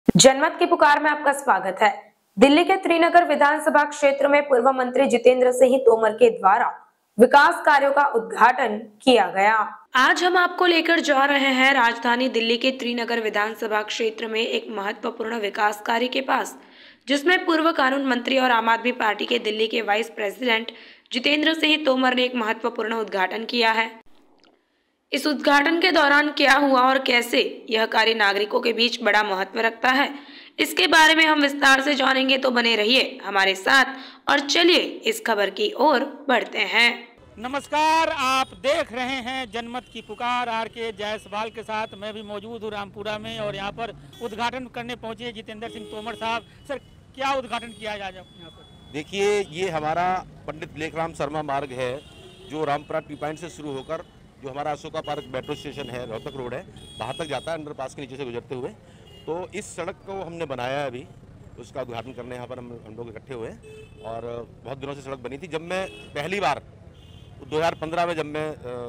जनमत की पुकार में आपका स्वागत है। दिल्ली के त्रिनगर विधानसभा क्षेत्र में पूर्व मंत्री जितेंद्र सिंह तोमर के द्वारा विकास कार्यों का उद्घाटन किया गया। आज हम आपको लेकर जा रहे हैं राजधानी दिल्ली के त्रिनगर विधानसभा क्षेत्र में एक महत्वपूर्ण विकास कार्य के पास, जिसमें पूर्व कानून मंत्री और आम आदमी पार्टी के दिल्ली के वाइस प्रेसिडेंट जितेंद्र सिंह तोमर ने एक महत्वपूर्ण उद्घाटन किया है। इस उद्घाटन के दौरान क्या हुआ और कैसे यह कार्य नागरिकों के बीच बड़ा महत्व रखता है, इसके बारे में हम विस्तार से जानेंगे, तो बने रहिए हमारे साथ और चलिए इस खबर की ओर बढ़ते हैं। नमस्कार, आप देख रहे हैं जनमत की पुकार। आर के जायसवाल के साथ मैं भी मौजूद हूँ रामपुरा में और यहाँ पर उद्घाटन करने पहुँचे जितेंद्र सिंह तोमर साहब। सर, क्या उद्घाटन किया जाए यहाँ पर? देखिए, ये हमारा पंडित लेखराम शर्मा मार्ग है जो रामपुरा टी पॉइंट से शुरू होकर जो हमारा अशोका पार्क मेट्रो स्टेशन है, रोहतक रोड है, वहाँ तक जाता है अंडरपास के नीचे से गुजरते हुए। तो इस सड़क को हमने बनाया है अभी, उसका उद्घाटन करने यहाँ पर हम लोग इकट्ठे हुए और बहुत दिनों से सड़क बनी थी। जब मैं पहली बार 2015 में जब मैं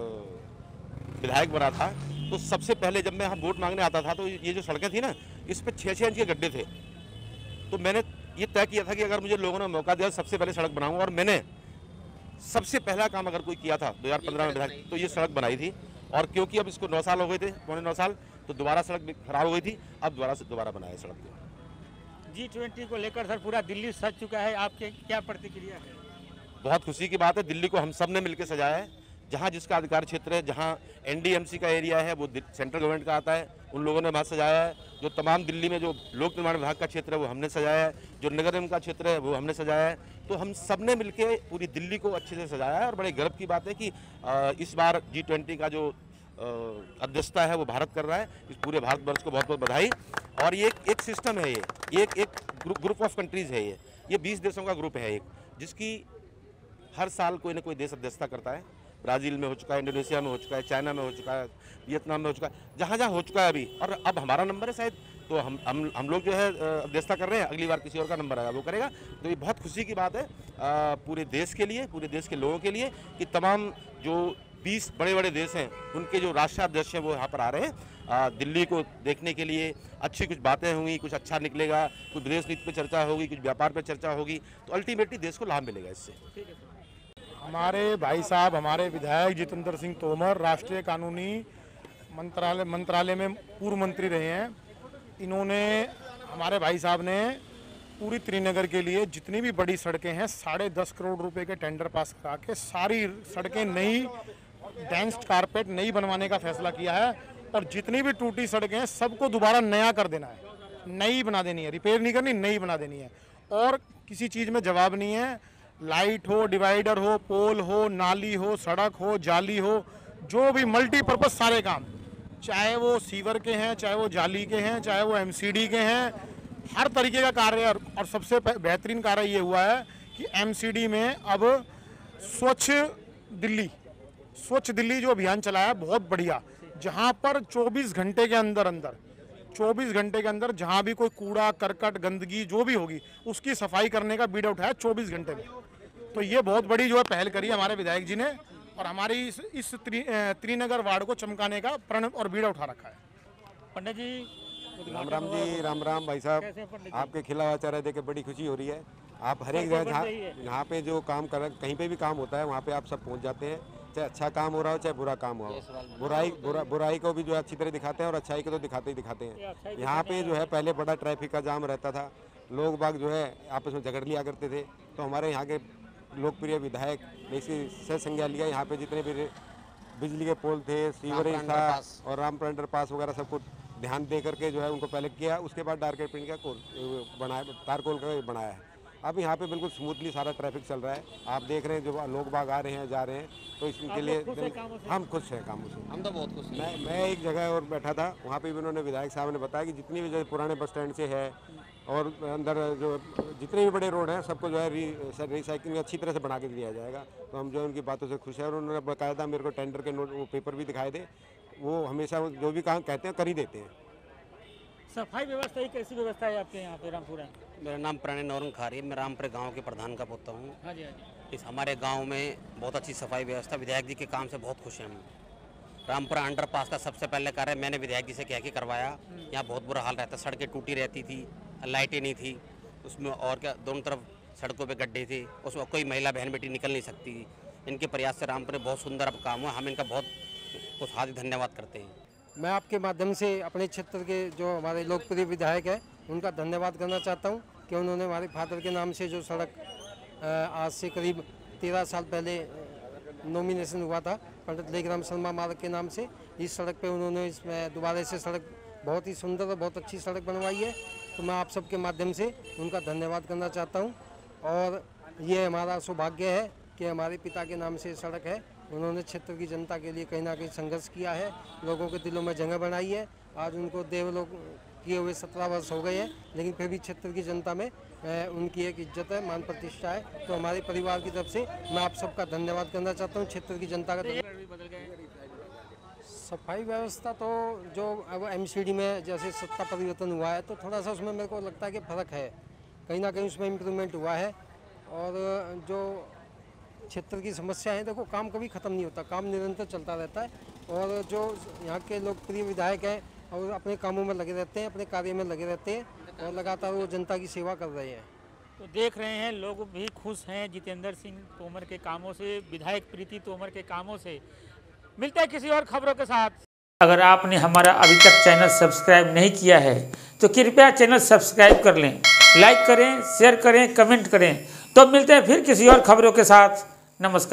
विधायक बना था, तो सबसे पहले जब मैं यहाँ वोट मांगने आता था तो ये जो सड़कें थी ना, इस पर 6-6 इंच के गड्ढे थे। तो मैंने ये तय किया था कि अगर मुझे लोगों ने मौका दिया सबसे पहले सड़क बनाऊंगा, और मैंने सबसे पहला काम अगर कोई किया था 2015 में विधायक, तो ये सड़क बनाई थी। और क्योंकि अब इसको 9 साल हो गए थे, पौने 9 साल, तो दोबारा सड़क खराब हो गई थी, अब दोबारा बनाया सड़क को। G20 को लेकर सर पूरा दिल्ली सज चुका है, आपके क्या प्रतिक्रिया है? बहुत खुशी की बात है, दिल्ली को हम सब ने मिलकर सजाया है। जहाँ जिसका अधिकार क्षेत्र है, जहाँ NDMC का एरिया है वो सेंट्रल गवर्नमेंट का आता है, उन लोगों ने वहाँ सजाया है। जो तमाम दिल्ली में जो लोक निर्माण विभाग का क्षेत्र है वो हमने सजाया है, जो नगर निगम का क्षेत्र है वो हमने सजाया है। तो हम सब ने मिलकर पूरी दिल्ली को अच्छे से सजाया है और बड़े गर्व की बात है कि इस बार G20 का जो अध्यक्षता है वो भारत कर रहा है। इस पूरे भारतवर्ष को बहुत बहुत बधाई। और ये एक सिस्टम है, ये एक ग्रुप ऑफ कंट्रीज़ है, ये 20 देशों का ग्रुप है एक, जिसकी हर साल कोई ना कोई देश अध्यक्षता करता है। ब्राज़ील में हो चुका है, इंडोनेशिया में हो चुका है, चाइना में हो चुका है, वियतनाम में हो चुका है, जहाँ जहाँ हो चुका है अभी, और अब हमारा नंबर है शायद। तो हम लोग जो है अध्यक्षता कर रहे हैं, अगली बार किसी और का नंबर आएगा वो करेगा। तो ये बहुत खुशी की बात है पूरे देश के लिए, पूरे देश के लोगों के लिए, कि तमाम जो 20 बड़े बड़े देश हैं उनके जो राष्ट्राध्यक्ष हैं वो यहाँ पर आ रहे हैं दिल्ली को देखने के लिए। अच्छी कुछ बातें होंगी, कुछ अच्छा निकलेगा, कुछ विदेश नीति पर चर्चा होगी, कुछ व्यापार पर चर्चा होगी, तो अल्टीमेटली देश को लाभ मिलेगा इससे। हमारे भाई साहब, हमारे विधायक जितेंद्र सिंह तोमर राष्ट्रीय कानूनी मंत्रालय में पूर्व मंत्री रहे हैं। इन्होंने, हमारे भाई साहब ने पूरी त्रिनगर के लिए जितनी भी बड़ी सड़कें हैं 10.5 करोड़ रुपए के टेंडर पास करा के सारी सड़कें नई डेंस्ड कारपेट नई बनवाने का फैसला किया है। और जितनी भी टूटी सड़कें हैं सबको दोबारा नया कर देना है, नई बना देनी है, रिपेयर नहीं करनी, नई बना देनी है। और किसी चीज़ में जवाब नहीं है, लाइट हो, डिवाइडर हो, पोल हो, नाली हो, सड़क हो, जाली हो, जो भी मल्टीपर्पज़ सारे काम, चाहे वो सीवर के हैं, चाहे वो जाली के हैं, चाहे वो MCD के हैं, हर तरीके का कार्य। और सबसे बेहतरीन कार्य ये हुआ है कि MCD में अब स्वच्छ दिल्ली जो अभियान चलाया है बहुत बढ़िया, जहाँ पर 24 घंटे के अंदर जहाँ भी कोई कूड़ा करकट गंदगी जो भी होगी उसकी सफाई करने का बीड़ा उठाया 24 घंटे में। तो ये बहुत बड़ी जो है पहल करी हमारे विधायक जी ने, और हमारी इस त्रिनगर वार्ड को चमकाने का प्रण और बीड़ा उठा रखा है। पंडित जी, राम राम जी, राम राम भाई साहब, आपके खिलाफ आचार्य देख के बड़ी खुशी हो रही है। आप हर एक जगह यहाँ पे जो काम कर, कहीं पे भी काम होता है वहाँ पे आप सब पहुँच जाते हैं, चाहे अच्छा काम हो रहा हो चाहे बुरा काम हो रहा हो। बुराई को भी जो है अच्छी तरह दिखाते हैं और अच्छाई को तो दिखाते हैं। यहाँ पे जो है पहले बड़ा ट्रैफिक का जाम रहता था, लोग बाग जो है आपस में झगड़ लिया करते थे। तो हमारे यहाँ के लोकप्रिय विधायक ने इसकी सह संज्ञा लिया। यहाँ पे जितने भी बिजली के पोल थे, सीवरेज था और रामपुरा अंडरपास वगैरह सबको ध्यान दे करके जो है उनको पहले किया, उसके बाद डार्क प्रिंट का बनाया, तारकोल का बनाया है। अब यहाँ पे बिल्कुल स्मूथली सारा ट्रैफिक चल रहा है। आप देख रहे हैं जो लोग बाग आ रहे हैं जा रहे हैं, तो इसके लिए हम खुश हैं कामों से। हम तो बहुत खुश हैं। मैं एक जगह और बैठा था, वहाँ पे भी उन्होंने विधायक साहब ने बताया कि जितनी भी जो पुराने बस स्टैंड से है और अंदर जो जितने भी बड़े रोड हैं सबको जो है रिसाइकिलिंग अच्छी तरह से बना के दिया जाएगा। तो हम जो है उनकी बातों से खुश हैं। और उन्होंने बाकायदा मेरे को टेंडर के नोट वो पेपर भी दिखाए थे, वो हमेशा जो भी काम कहते हैं कर ही देते हैं। सफाई व्यवस्था ही कैसी व्यवस्था है आपके यहाँ पे रामपुरा? मेरा नाम प्रणय नौरंग खारी है, मैं रामपुर गांव के प्रधान का पुत्र हूँ। हाँ जी, हाँ जी। इस हमारे गांव में बहुत अच्छी सफाई व्यवस्था, विधायक जी के काम से बहुत खुश हैं हम। रामपुरा अंडरपास का सबसे पहले कार्य मैंने विधायक जी से कह के करवाया। यहाँ बहुत बुरा हाल रहता, सड़कें टूटी रहती थी, लाइटें नहीं थी उसमें, और क्या दोनों तरफ सड़कों पे गड्ढे थे, उसमें कोई महिला बहन बेटी निकल नहीं सकती थी। इनके प्रयास से रामपुर में बहुत सुंदर अब काम हुआ, हम इनका बहुत कुछ हार्दिक धन्यवाद करते हैं। मैं आपके माध्यम से अपने क्षेत्र के जो हमारे लोकप्रिय विधायक हैं उनका धन्यवाद करना चाहता हूं कि उन्होंने हमारे फादर के नाम से जो सड़क आज से करीब 13 साल पहले नॉमिनेशन हुआ था पंडित लेखराम शर्मा मार्ग के नाम से, इस सड़क पे उन्होंने इसमें दोबारा से सड़क बहुत ही सुंदर और बहुत अच्छी सड़क बनवाई है। तो मैं आप सबके माध्यम से उनका धन्यवाद करना चाहता हूँ। और ये हमारा सौभाग्य है कि हमारे पिता के नाम से सड़क है। उन्होंने क्षेत्र की जनता के लिए कहीं ना कहीं संघर्ष किया है, लोगों के दिलों में जगह बनाई है। आज उनको देवलोक किए हुए 17 वर्ष हो गए हैं, लेकिन फिर भी क्षेत्र की जनता में उनकी एक इज्जत है, मान प्रतिष्ठा है। तो हमारे परिवार की तरफ से मैं आप सबका धन्यवाद करना चाहता हूँ, क्षेत्र की जनता का। सफाई व्यवस्था तो जो अब MCD में जैसे सत्ता परिवर्तन हुआ है तो थोड़ा सा उसमें मेरे को लगता है कि फ़र्क है, कहीं ना कहीं उसमें इम्प्रूवमेंट हुआ है। और जो क्षेत्र की समस्या है, देखो काम कभी ख़त्म नहीं होता, काम निरंतर चलता रहता है। और जो यहाँ के लोकप्रिय विधायक हैं और अपने कामों में लगे रहते हैं, अपने कार्य में लगे रहते हैं और लगातार वो जनता की सेवा कर रहे हैं। तो देख रहे हैं लोग भी खुश हैं जितेंद्र सिंह तोमर के कामों से, विधायक प्रीति तोमर के कामों से। मिलते हैं किसी और खबरों के साथ। अगर आपने हमारा अभी तक चैनल सब्सक्राइब नहीं किया है तो कृपया चैनल सब्सक्राइब कर लें, लाइक करें, शेयर करें, कमेंट करें। तो मिलते हैं फिर किसी और खबरों के साथ। नमस्कार।